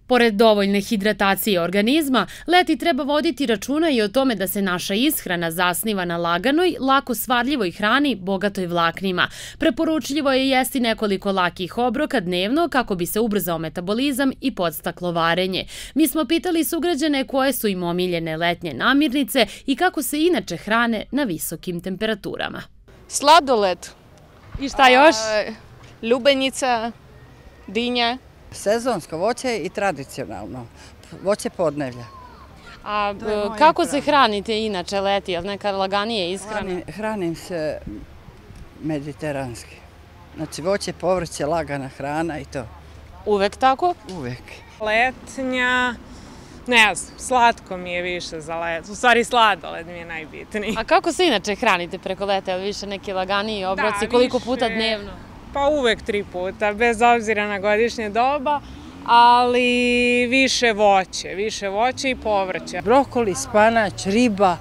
Pored dovoljne hidratacije organizma, leti treba voditi računa i o tome da se naša ishrana zasniva na laganoj, lako svarljivoj hrani bogatoj vlaknima. Preporučljivo je jesti nekoliko lakih obroka dnevno kako bi se ubrzao metabolizam i podstaklo varenje. Mi smo pitali sugrađane koje su im omiljene letnje namirnice i kako se inače hrane na visokim temperaturama. Sladoled. I šta još? Lubenica, dinja. Sezonsko voće i tradicionalno. Voće podnevlja. A kako se hranite inače leti? Je li neka laganije ishrana? Hranim se mediteranski. Znači voće, povrće, lagana hrana i to. Uvek tako? Uvek. Letnja, ne znam, slatko mi je više za let. U stvari sladoled mi je najbitniji. A kako se inače hranite preko leta? Je li više neki laganiji obroci? Koliko puta dnevno? Pa uvek 3 puta, bez obzira na godišnje doba, ali više voće i povrće. Brokoli, spanać, riba,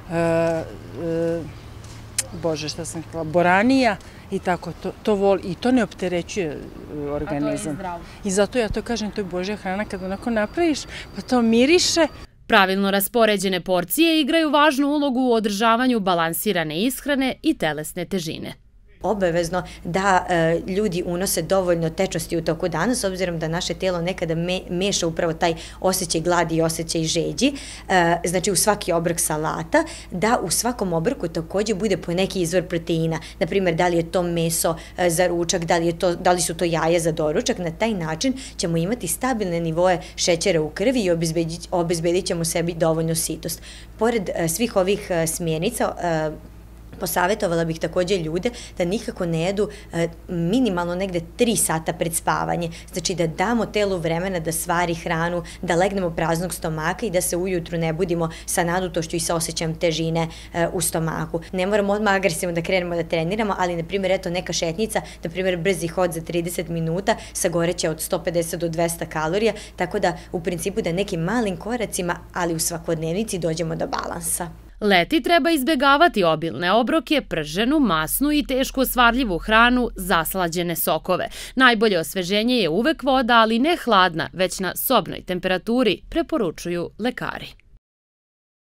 boranija i tako, to voli i to ne opterećuje organizam. A to je zdravo. I zato ja to kažem, to je božja hrana kad onako napraviš, pa to miriše. Pravilno raspoređene porcije igraju važnu ulogu u održavanju balansirane ishrane i telesne težine. Obavezno da ljudi unose dovoljno tečnosti u toku dana, s obzirom da naše tijelo nekada meša upravo taj osjećaj gladi i osjećaj žeđi, znači u svaki obrok salata, da u svakom obroku također bude po neki izvor proteina, na primjer da li je to meso za ručak, da li su to jaja za doručak, na taj način ćemo imati stabilne nivoe šećera u krvi i obezbedit ćemo sebi dovoljno sitost. Pored svih ovih smjernica, posavjetovala bih također ljude da nikako ne jedu minimalno negde 3 sata pred spavanje. Znači da damo telu vremena da svari hranu, da legnemo praznog stomaka i da se ujutru ne budimo sa nadutošću i sa osjećajem težine u stomaku. Ne moramo odmah agresivno da krenemo da treniramo, ali na primjer eto neka šetnica, na primjer brzi hod za 30 minuta sagoreće od 150 do 200 kalorija, tako da u principu da nekim malim koracima, ali u svakodnevnici dođemo do balansa. Leti treba izbjegavati obilne obroke, prženu, masnu i teško osvarljivu hranu, zaslađene sokove. Najbolje osveženje je uvek voda, ali ne hladna, već na sobnoj temperaturi, preporučuju lekari.